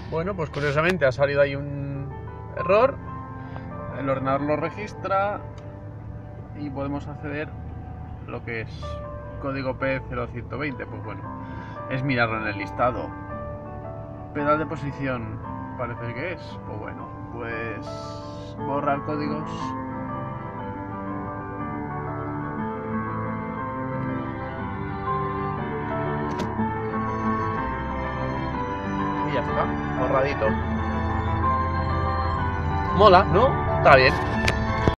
Bueno, pues curiosamente ha salido ahí un error. El ordenador lo registra y podemos acceder a lo que es código P0120. Pues bueno, es mirarlo en el listado. Pedal de posición, parece que es. Pues bueno, pues borrar códigos. Y ya está, borradito. Mola, ¿no? Está bien.